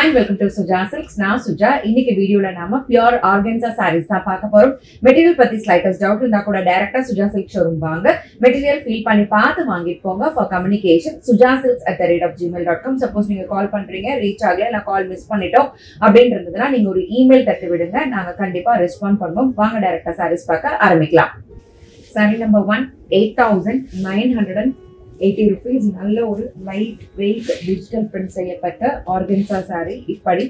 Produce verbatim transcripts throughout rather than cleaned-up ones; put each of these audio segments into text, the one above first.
Hi, welcome to Suja Silks. Now, Suja, இன்னைக்கு வீடியோல நாம pure organza sarees தான் பார்க்க போறோம். மெட்டீரியல் பத்தி slightest doubt இருந்தா கூட டைரக்டா Suja Silks showroom வாங்க. மெட்டீரியல் ஃபீல் பண்ணி பார்த்து வாங்கிட்டு போங்க. For communication, suja silks at the rate of gmail dot com. Suppose நீங்க கால் பண்றீங்க, ரீச் ஆகல, இல்ல கால் மிஸ் பண்ணிட்டோம் அப்படின்றதுனா நீங்க ஒரு இமெயில் தட்டி விடுங்க. நாங்க கண்டிப்பா ரெஸ்பாண்ட் பண்ணுவோம். வாங்க டைரக்டா sarees பார்க்க ஆரம்பிக்கலாம். Saree number one, eight thousand nine hundred eighty rupees. நல்ல ஒரு லைட் வெயிட் டிஜிட்டல் பிரிண்ட் செய்யப்பட்ட ஆர்கன்சா saree இப்படி.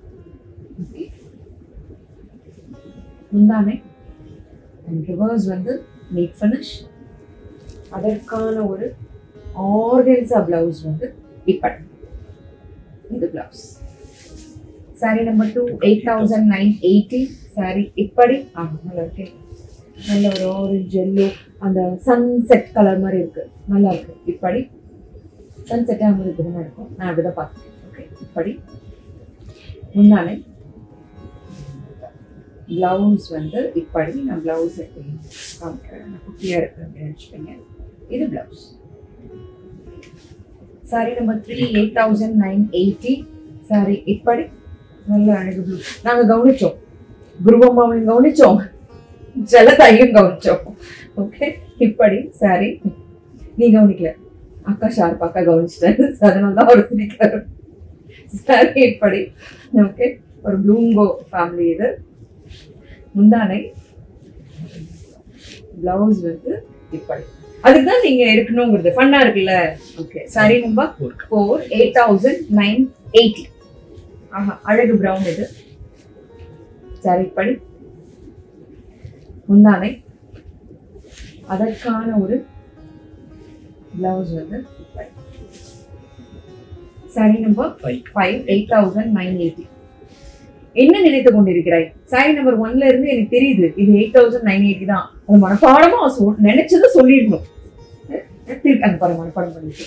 முந்தானை and reverse வந்து neat finish. அதற்கான ஒரு ஆர்கன்சா blouse வந்து இப்படி. இது blouse. Saree number two, eight thousand nine hundred eighty. Saree இப்படி. ஆ நல்லா இருக்கு. நல்ல ஒரு ஆரஞ்சு எல்லோ அந்த சன்செட் கலர் மாதிரி இருக்கு, நல்லா இருக்கு. இப்படி சன்செட் ஆகும்போது இப்படிதான் இருக்கும். நான் அப்படிதான் பார்த்தேன். ஓகே, இப்படி முன்னாலே பிளவுஸ் வந்து இப்படி. நான் பிளவுஸ் எப்படி காமிக்கிறேன், குட்டியா இருக்கு அப்படின்னு நினைச்சுப்பீங்க. இது blouse. Sari number three, eight thousand nine eighty. Sari இப்படி நல்ல அழகு ப்ளூ. நாங்க கவனிச்சோம், குருவம்மாவையும் கவனிச்சோம், ஜலதாயும் கவனிச்சோம். ஓகே, இப்படி சாரி. நீ கவனிக்கல, அக்கா ஷார்ப் அக்கா கவனிச்சிட்டேன், அதனாலதான் ஒரு சிரிக்கிறார். சாரி இப்படி. ஓகே, ஒரு ப்ளூங்கோ ஃபேமிலி இது. முந்தானை பிளவுஸ் வந்து இப்படி. அதுக்குதான் நீங்க எடுக்கணுங்கிறது, ஃபன்னா இருக்குல்ல. Okay, sari number four, eight thousand nine eighty. ஆஹா, அழகு பிரவுன் இது. சாரி இப்படி. முந்தானை அதற்கான ஒரு பிளவுஸ் வந்து sari number five, eight thousand nine eighty. என்ன நினைத்து கொண்டிருக்கிறாய்? சாரி நம்பர் ஒன்ல இருந்து எனக்கு தெரியுது இது எயிட் தௌசண்ட் நைன் எயிட்டி தான். அது மனப்பாடமா நினைச்சதை சொல்லிடணும். அந்த படம் மனப்பாடம் பண்ணிட்டு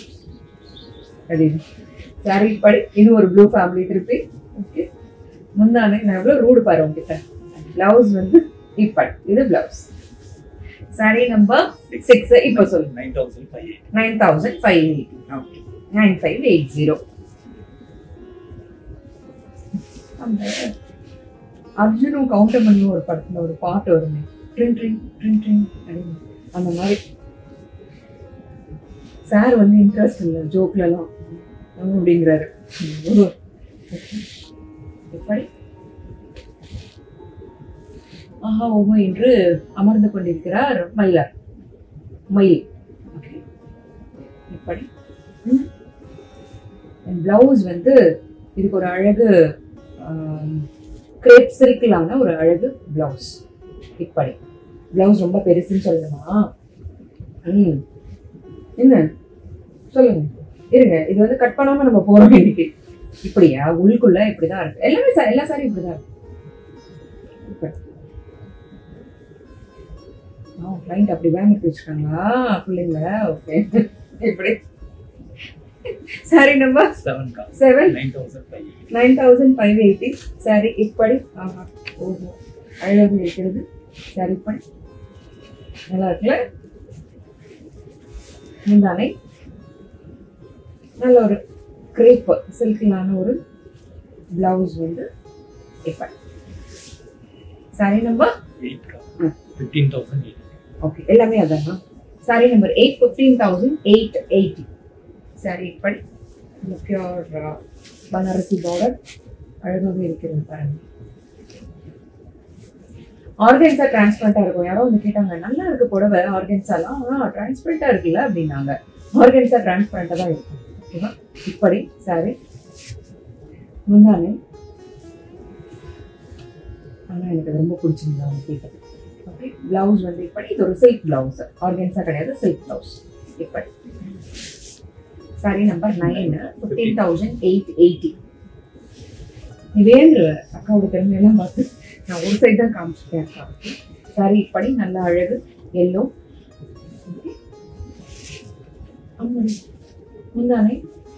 சாரி படி. இது ஒரு ப்ளூ ஃபேமிலி திருப்பி. ஓகே, முந்தானை நான் எவ்வளவு ரூடு பாரு உங்ககிட்ட. பிளவுஸ் வந்து இப்படி. இது பிளவுஸ். Sari number six. இப்போ சொல்லு. Nine thousand five eighty. Okay, nine five eight zero. அந்த அர்ஜுனும் கவுண்டமணி ஒரு படத்துல ஒரு பாட்டு வருமே, ட்ரிங் ட்ரிங் ட்ரிங் ட்ரிங் அப்படின்னு. அந்த மாதிரி சார் வந்து இன்ட்ரெஸ்ட் இல்லை ஜோக்ல எல்லாம் அப்படிங்கிறாரு. எப்படி ஆஹா ஓஹோ என்று அமர்ந்து கொண்டிருக்கிறார் மயிலார் மயில். இப்படி பிளவுஸ் வந்து இதுக்கு ஒரு அழகு கிரேப் சில்க்லான ஒரு அழகு பிளவுஸ். இப்படி பிளவுஸ் ரொம்ப பெருசுன்னு சொல்லணுமா? ம் என்ன சொல்லுங்க, இருங்க. இது வந்து கட் பண்ணாம நம்ம போறோம் இன்னைக்கு. இப்படியா? உள்ளுக்குள்ள இப்படிதான் இருக்கு எல்லாமே. எல்லா சாரி இப்படிதான் இருக்கு. இப்படி கிளைண்ட் அப்படி வாங்கிட்டு வச்சுக்காங்களா பிள்ளைங்க? ஓகே, இப்படி. Sari number seven, nine thousand five eighty. Sari இப்படி. ஆஹா ஓஹோ, அழகு இருக்கிறது. சாரி இப்படி நல்லா இருக்குல்ல. முந்தானை நல்ல ஒரு கிரேப் சில்க்லான ஒரு பிளவுஸ் வந்து இப்படி. Sari number fifteen thousand eight. Okay, எல்லாமே அதான். Sari number eight, fifteen thousand eight eighty. Sari இப்படி. பியூர் பனாரசி பார்டர் அழகாக இருக்கிறது பாருங்க. ஆர்கன்ஸா டிரான்ஸ்பரண்டா இருக்கும். யாரோ வந்து கேட்டாங்க, நல்லா இருக்கு புடவை ஆர்கன்ஸாலாம், ஆனா டிரான்ஸ்பரண்டா இருக்குல்ல அப்படின்னாங்க. ஆர்கன்ஸா டிரான்ஸ்பரண்டா தான் இருக்கும். ஓகேவா? இப்படி சாரி. முந்தானை ஆனா எனக்கு ரொம்ப பிடிச்சிருந்தா அவங்க கேட்டது. ஓகே, பிளவுஸ் வந்து இப்படி. இது ஒரு சில்க் பிளவுஸ், ஆர்கன்ஸா கிடையாது, சில்க் பிளவுஸ். இப்படி. Sari number nine, fifteen thousand eight eighty. நீ வேண்டு அக்காவோட திறமையெல்லாம் பார்த்து நான் ஒரு சைட் தான் காமிச்சிருக்கேன் அக்காவுக்கு. சாரி இப்படி நல்ல அழகு எல்லோ. முந்தானை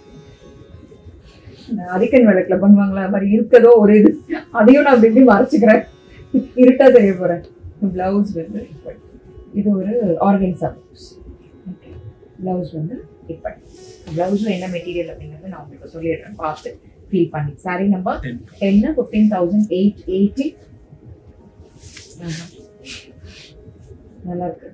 அரிக்கன் விளக்குல பண்ணுவாங்களா மாதிரி இருக்கதோ ஒரு இது, அதையும் நான் அப்படி இப்படி மறைச்சுக்கிறேன், இருட்டா தெரிய போறேன். பிளவுஸ் வந்து இப்படி. இது ஒரு ஆர்கன்ஸா பிளவுஸ். பிளவுஸ் வந்து இப்படி. பிளவுஸ்ல என்ன மெட்டீரியல் அப்படிங்கிறது நான் உங்களுக்கு சொல்லிடுறேன், பார்த்து feel பண்ணி. Saree number ten, fifteen thousand eight hundred eighty. நல்லா இருக்கு.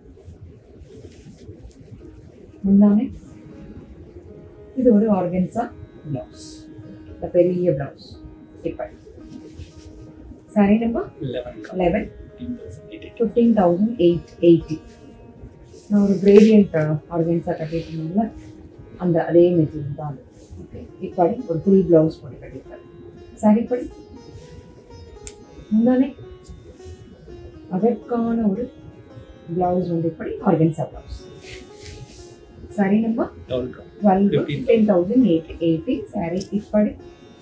முன்னாடி இது ஒரு ஆர்கன்சா பிளவுஸ். இந்த பெரிய பிளவுஸ். இப்ப saree number eleven, fifteen thousand eight hundred eighty. நான் ஒரு gradient ஆர்கன்சா கட்டிட்டேன்ல அந்த அதே மெட்டீரியல் தான். ஓகே இப்படி ஒரு ஃபுல் பிளவுஸ் போட்டு கட்டிட்டேன். saree படி முன்னாடி அதற்கான ஒரு பிளவுஸ் வந்து இப்படி organza blouse. saree number twelve, fifteen thousand eight hundred eighty. saree இப்படி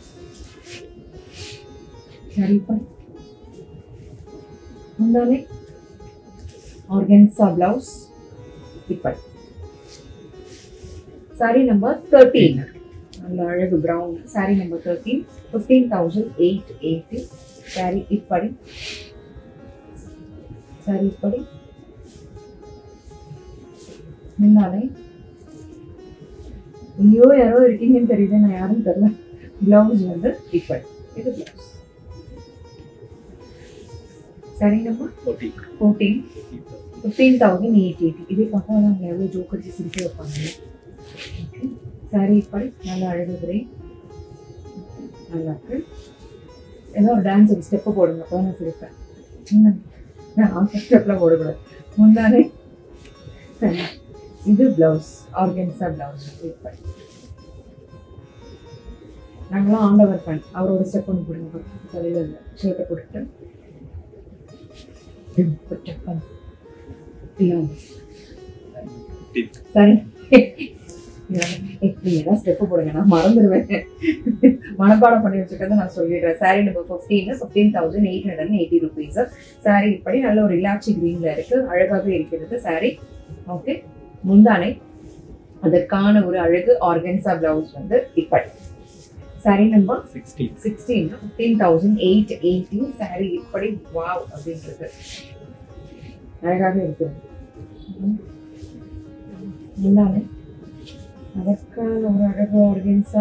saree இப்படி முன்னாடி ஆர்கன்சா பிளவுஸ் இப்படி. saree number thirteen, நல்ல அழகு brown. saree number thirteen, fifteen thousand eight hundred eighty. saree இப்படி saree இப்படி முன்னாலே ஐயோ யாரோ இருக்கீங்கன்னு தெரியுது, நான் யாரும் தெரியல. பிளவுஸ் வந்து இப்படி இது blouse. saree number fourteen, fifteen thousand eight hundred eighty. இதே பார்த்தா அவங்க எவ்வளோ ஜோக் அடிச்சு சிரிக்க வைப்பாங்க. ஓகே saree இப்படி நல்ல அழகு கிரே நல்லா இருக்கு. ஏதோ ஒரு டான்ஸ் ஒரு ஸ்டெப்பு போடுங்க அப்போ நான் சிரிப்பேன். நான் ஸ்டெப்பில் போடக்கூடாது. முன்னாலே இது பிளவுஸ் ஆர்கன்சா பிளவுஸ். இப்படி நாங்களாம் ஆண்டவர் ஃபேன். அவரோட ஸ்டெப் ஒன்று போடுங்க தலையில் இல்லை ஷர்ட்டை போட்டுட்டு சரி எப்படிதான் ஸ்டெப்பு போடுங்க, நான் மறந்துடுவேன். மனப்பாடம் பண்ணி வச்சுக்கிறது நான் சொல்லிடுறேன். saree number fifteen, fifteen thousand eight hundred eighty rupees. saree இப்படி நல்ல ஒரு இலாச்சி கிரீன்ல இருக்கு, அழகாக இருக்கிறது saree. ஓகே முந்தானை அதற்கான ஒரு அழகு ஆர்கன்சா பிளவுஸ் வந்து இப்படி. saree number sixteen, fifteen thousand eight hundred eighty. saree இப்படி வாவ் அப்படின்றது அழகாக இருக்கிறது. முந்தானை அதற்கான ஒரு அழகு ஆர்கன்சா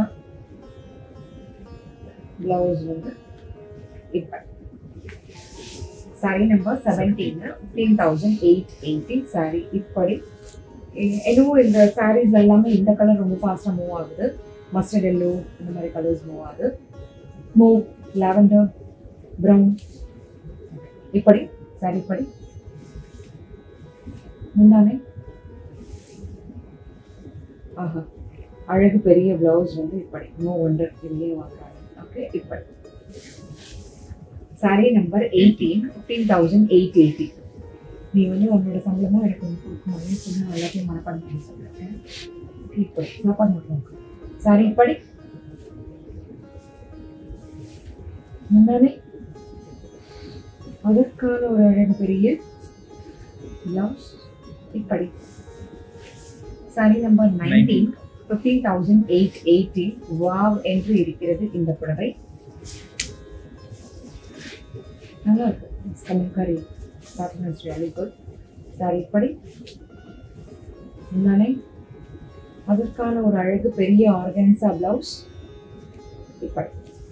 பிளவுஸ் வந்து இப்படி. saree number seventeen, fifteen thousand eight hundred eighty. saree இப்படி. என்னவோ இந்த sarees எல்லாமே இந்த கலர் ரொம்ப ஃபாஸ்டா மூவ் ஆகுது. மஸ்டர்ட் எல்லோ இந்த மாதிரி கலர்ஸ் மூவ் ஆகுது. மூவ் லாவெண்டர் ப்ரௌன் இப்படி saree இப்படி. முந்தானை ஆஹா அழகு பெரிய பிளவுஸ் வந்து இப்படி. நோ ஒண்டர் இதுலேயே வாங்குறாங்க. ஓகே இப்படி. saree number eighteen, fifteen thousand eight hundred eighty. நீ வந்து உன்னோட சம்பளமா எனக்கு வந்து கொடுக்கணும் சொன்னா எல்லாத்தையும் மனப்பாடம் பண்ணி சொல்லிருக்கேன். இப்படி சாப்பாடு மட்டும். saree இப்படி. முன்னாடி அதற்கான ஒரு அழகு பெரிய பிளவுஸ் இப்படி. saree number nineteen, fifteen thousand eight hundred eighty. Wow என்று இருக்கிறது இந்த புடவை. நல்லா இருக்கு. Kalamkari pattern is really good. saree இப்படி. முன்னாடி அதற்கான ஒரு அழகு பெரிய ஆர்கன்சா பிளவுஸ் இப்படி.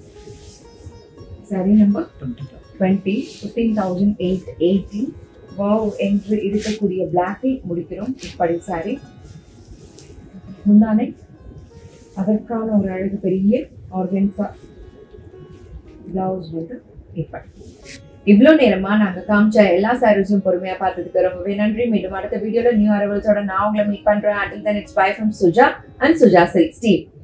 saree number twenty, fifteen thousand eight hundred eighty. Wow என்று இருக்கக்கூடிய பிளாக்கை முடிக்கிறோம் இப்படி saree. முந்தானை அதற்கான ஒரு அழகு பெரிய ஆர்கன்சா பிளவுஸ் வந்து இப்படி. இவ்வளோ நேரமா நாங்க காமிச்ச எல்லா சாரீஸும் பொறுமையா பார்த்ததுக்கு ரொம்பவே நன்றி. மீண்டும் அடுத்த வீடியோல நியூ அரைவல்ஸோட நான் உங்களை மீட் பண்றேன். Until then, it's bye from Suja and Suja Silks team.